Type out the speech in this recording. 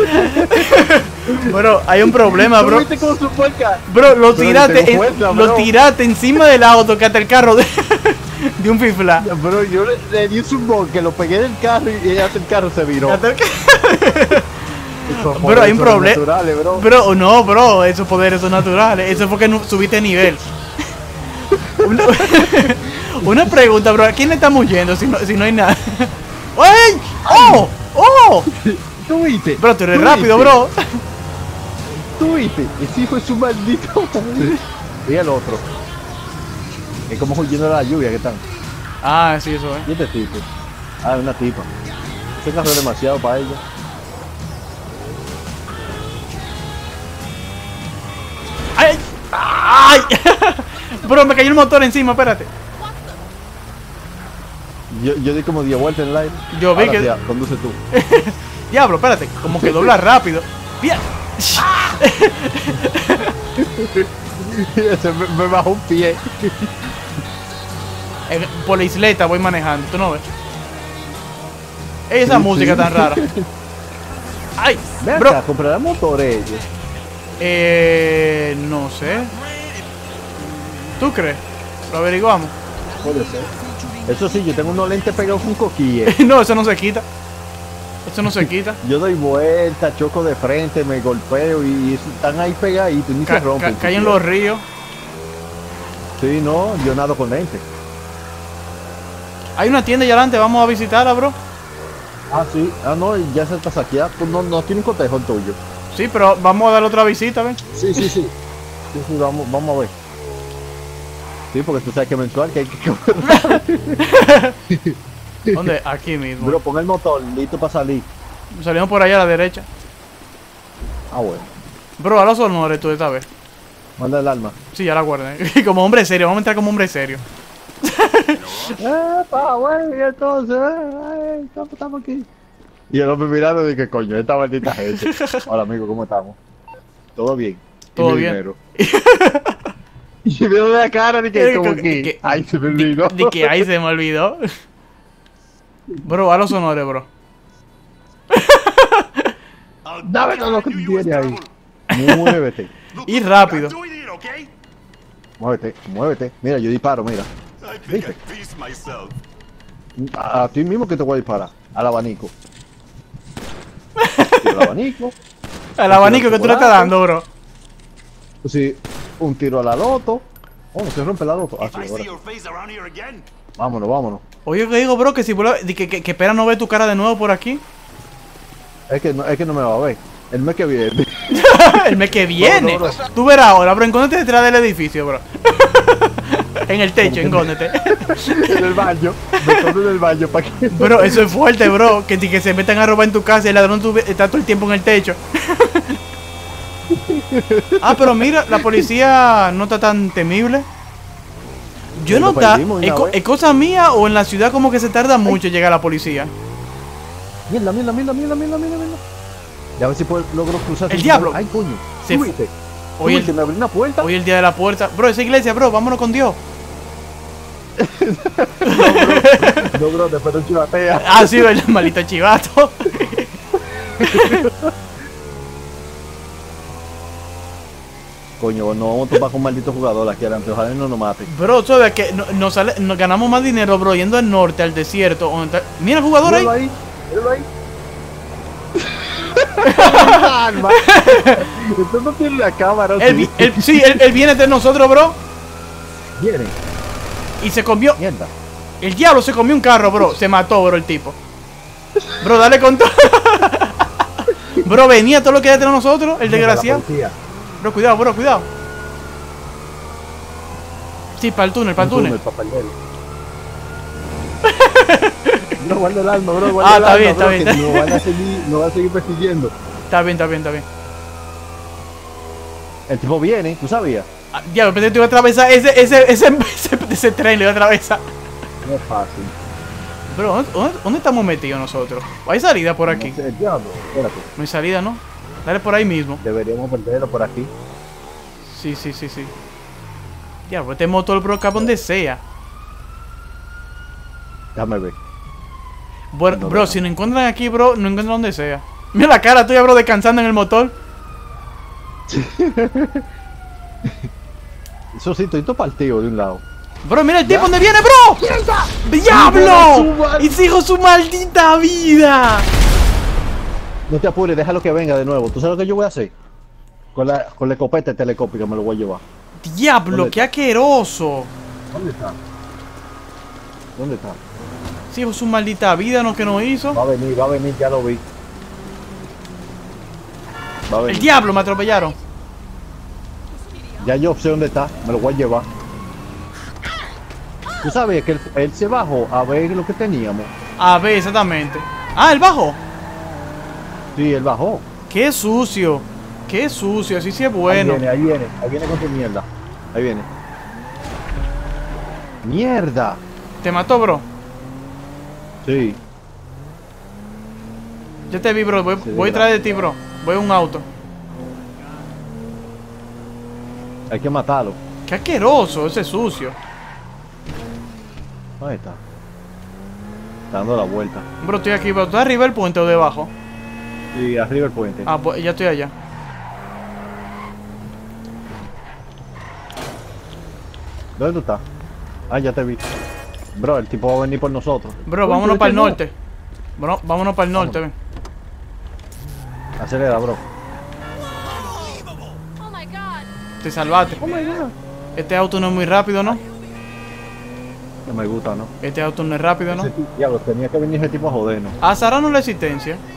Bro, hay un problema, bro. ¿Viste cómo supo el carro? Bro, Pero lo tiraste encima del auto que hasta el carro de un fifla. Bro, yo le di un zumbón que lo pegué del carro y hasta el carro se viró. Bro, hay un problema. Bro. Bro, no, bro, esos poderes son naturales. Eso fue que no subiste nivel. Una pregunta, bro, ¿a quién le estamos yendo si no hay nada? ¡Ey! ¡Oh! ¡Oh! ¿Tú viste? Bro, tú eres rápido, bro. ¿Tú viste? Ese hijo es un maldito madre. Y el otro. Es como huyendo de la lluvia que están. Ah, sí, eso es. ¿Y este tipo? Ah, una tipa. Ese carro es demasiado para ella. ¡Ay! ¡Ay! Bro, me cayó el motor encima, espérate. Yo di como 10 vueltas en el aire. Yo vi Ahora que... sí, conduce tú. Diablo, espérate, como que dobla rápido. ¡Bien! me bajó un pie. Por la isleta voy manejando, ¿tú no ves? Esa música tan rara. ¡Ay! Ven Bro. acá, comprarán motores ellos. No sé. ¿Tú crees? Lo averiguamos. Puede ser. Eso sí, yo tengo unos lentes pegados con coquillas. No, eso no se quita. Eso no se quita. Yo doy vuelta, choco de frente, me golpeo y están ahí pegaditos y ni se rompen. Caen los ríos. Sí, no, yo nado con lentes. Hay una tienda allá adelante, vamos a visitarla, bro. Ah, sí. Ah, no, ya se está saqueada. Pues no tiene un cotejo el tuyo. Sí, pero vamos a darle otra visita, ¿ven? Sí. Sí, vamos a ver. Sí, porque tú sabes que mensual que hay que ¿Dónde? Aquí mismo. Bro, pon el motor, listo para salir. Salimos por allá a la derecha. Ah, bueno. Bro, a los honores tú esta vez. Manda el alma. Sí, ya la guardé. Como hombre serio, vamos a entrar como hombre serio. Bueno, y entonces, estamos aquí. Y el hombre mirando y que coño, esta maldita gente. Hola amigo, ¿cómo estamos? ¿Todo bien? Todo bien. Y me veo la cara de que como que ay, se me olvidó. De que ay, se me olvidó. Bro, a los honores, bro. Dame todo lo que tú tienes ahí. Muévete. Y rápido. Muévete. Mira, yo disparo, mira. ¿Viste? A ti mismo que te voy a disparar. Al abanico. Al abanico. Al abanico que tú le estás dando, bro. Sí, un tiro a la loto. Oh, no se rompe la loto. Ah, sí, ahora. Vámonos. Oye, que digo, bro, que si vuelve, que espera no ver tu cara de nuevo por aquí. Es que no me va a ver. El mes que viene. El mes que viene. No. Tú verás ahora, bro, encóndete detrás del edificio, bro. En el techo, encóndete. En el baño. Me escondo en el baño para que. Bro, eso es fuerte, bro. Que se metan a robar en tu casa y el ladrón está todo el tiempo en el techo. Ah, pero mira, la policía no está tan temible. Yo no está. ¿Es cosa mía o en la ciudad como que se tarda mucho llegar la policía? Mira. Ya a ver si logro cruzar. El diablo. Ay, coño. Se fue. Hoy me abrió una puerta. Hoy el día de la puerta. Bro, esa iglesia, bro, vámonos con Dios. No, bro, después de un chivatea. Ah, sí, el malito chivato. Coño, no vamos a topar con un maldito jugador aquí adelante. Ojalá no nos mate. Bro, ¿sabes que nos ganamos más dinero, bro, yendo al norte, al desierto? Mira el jugador ahí. Míralo ahí. Esto no tiene la cámara. Él viene de nosotros, bro. Viene. Y se comió. Mierda. El diablo se comió un carro, bro. Se mató, bro, el tipo. Bro, dale con todo. Bro, venía todo lo que hay detrás de nosotros, el desgraciado. Bro, cuidado. Sí, para el túnel. No, guarda el alma, bro. Está bien. Nos van a seguir persiguiendo. Está bien. El tipo viene, ¿tú sabías? Diablo, pensé que te iba a atravesar ese tren, le iba a atravesar. No es fácil. Bro, ¿dónde estamos metidos nosotros? ¿Hay salida por aquí? No sé, diablo, espérate. No hay salida, ¿no? Dale por ahí mismo. Deberíamos perderlo por aquí. Sí. Diablo, este motor, bro, acá donde sea. Déjame ver. Bueno, No, bro, no. si nos encuentran aquí, bro, no encuentran donde sea. Mira la cara tuya, bro, descansando en el motor. Eso sí, estoy todo partido de un lado. Bro, mira el tipo donde viene, bro. ¡Diablo! ¡Hijo su maldita vida! No te apures, déjalo que venga de nuevo. ¿Tú sabes lo que yo voy a hacer? Con la escopeta telescópica me lo voy a llevar. ¡Diablo, qué asqueroso! ¿Dónde está? ¿Dónde está? Sí, hijo su maldita vida, ¿no? Que nos hizo. Va a venir, ya lo vi. Va a venir. El diablo, me atropellaron. Ya yo sé dónde está, me lo voy a llevar. Tú sabes que él se bajó a ver lo que teníamos. A ver, exactamente. Ah, el bajo. Sí, él bajó. Qué sucio. Qué sucio, así sí es bueno. Ahí viene con tu mierda. Ahí viene. ¡Mierda! ¿Te mató, bro? Sí. Yo te vi, bro. Voy detrás de ti, bro. Voy a un auto. Hay que matarlo. Qué asqueroso, ese sucio. Ahí está. Está dando la vuelta. Bro, estoy aquí, bro. ¿Tú arriba del puente o debajo? Sí, arriba el puente. Ah, pues ya estoy allá. ¿Dónde tú estás? Ah, ya te vi. Bro, el tipo va a venir por nosotros. Bro, vámonos para el norte. Bro, vámonos para el norte, ven. Acelera, bro. Oh my god. Te salvaste. Oh my god. Este auto no es muy rápido, ¿no? No me gusta, ¿no? Este auto no es rápido, ¿no? Diablo, tenía que venir ese tipo a jodernos. A Sara no la existencia.